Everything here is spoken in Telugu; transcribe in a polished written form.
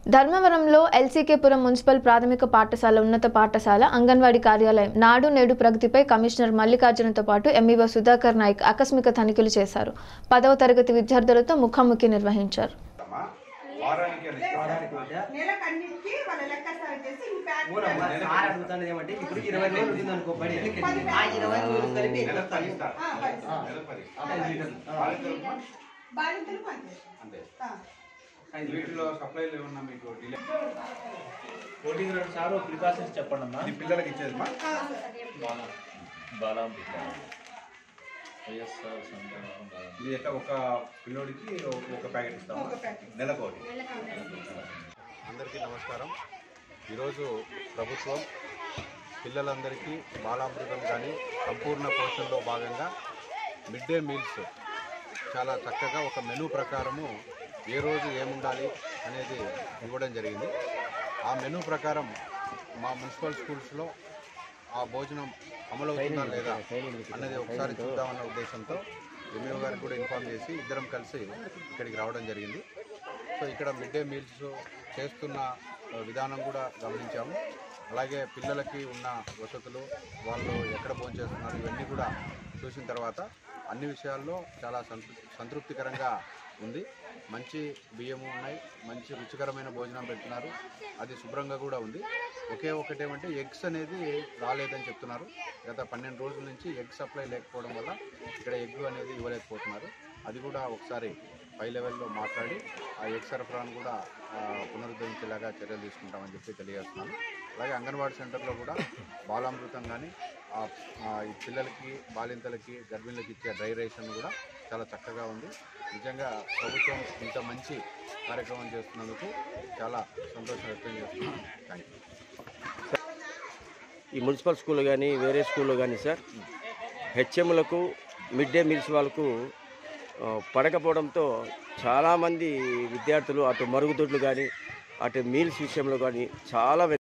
ధర్మవరంలో ఎల్సీకేపురం మున్సిపల్ ప్రాథమిక పాఠశాల ఉన్నత పాఠశాల అంగన్వాడీ కార్యాలయం నాడు నేడు ప్రగతిపై కమిషనర్ మల్లికార్జునతో పాటు ఎంఈఓ సుధాకర్ నాయక్ ఆకస్మిక తనిఖీలు చేశారు. 10వ తరగతి విద్యార్థులతో ముఖాముఖి నిర్వహించారు. వీటిలో సప్లైలు ఏమన్నా మీకు డిలే కోటింగ్ రెండు సార్లు ప్రికాషన్స్ చెప్పండి అమ్మా. ఇది పిల్లలకి ఇచ్చేది ఇది ఎట్లా ఒక పిల్లోడికి ఒక ప్యాకెట్ ఇస్తాము, నెలకోటి. అందరికీ నమస్కారం. ఈరోజు ప్రభుత్వం పిల్లలందరికీ బాలామృతం కానీ సంపూర్ణ పోషణలో భాగంగా మిడ్ డే మీల్స్ చాలా చక్కగా ఒక మెనూ ప్రకారము ఏ రోజు ఏముండాలి అనేది ఇవ్వడం జరిగింది. ఆ మెనూ ప్రకారం మా మున్సిపల్ స్కూల్స్లో ఆ భోజనం అమలవుతుందా లేదా అన్నది ఒకసారి చూద్దామన్న ఉద్దేశంతో ఎంఈఓ గారికి కూడా ఇన్ఫార్మ్ చేసి ఇద్దరం కలిసి ఇక్కడికి రావడం జరిగింది. సో ఇక్కడ మిడ్ డే మీల్స్ చేస్తున్న విధానం కూడా గమనించాము. అలాగే పిల్లలకి ఉన్న వసతులు, వాళ్ళు ఎక్కడ భోజనం చేస్తున్నారు, ఇవన్నీ కూడా చూసిన తర్వాత అన్ని విషయాల్లో చాలా సంతృప్తికరంగా ఉంది. మంచి బియ్యము ఉన్నాయి, మంచి రుచికరమైన భోజనం పెడుతున్నారు, అది శుభ్రంగా కూడా ఉంది. ఒకటేమంటే ఎగ్స్ అనేది రాలేదని చెప్తున్నారు. గత 12 రోజుల నుంచి ఎగ్ సప్లై లేకపోవడం వల్ల ఇక్కడ ఎగ్ అనేది ఇవ్వలేకపోతున్నారు. అది కూడా ఒకసారి పై లెవెల్లో మాట్లాడి ఆ ఎగ్ సరఫరాను కూడా పునరుద్ధరించేలాగా చర్యలు తీసుకుంటామని చెప్పి తెలియజేస్తున్నాను. అలాగే అంగన్వాడీ సెంటర్లో కూడా బాలామృతం కానీ ఈ పిల్లలకి, బాలింతలకి, గర్భిణులకి ఇచ్చే డ్రై రేషన్ కూడా చాలా చక్కగా ఉంది. నిజంగా ప్రభుత్వం ఇంత మంచి కార్యక్రమం చేస్తున్నందుకు చాలా సంతోషం వ్యక్తం చేస్తున్నాను. Thank you. ఈ మున్సిపల్ స్కూల్ కానీ వేరే స్కూల్లో కానీ సార్ హెచ్ఎంలకు మిడ్ డే మీల్స్ వాళ్ళకు పడకపోవడంతో చాలామంది విద్యార్థులు అటు మరుగుదొడ్లు కానీ అటు మీల్స్ విషయంలో కానీ చాలా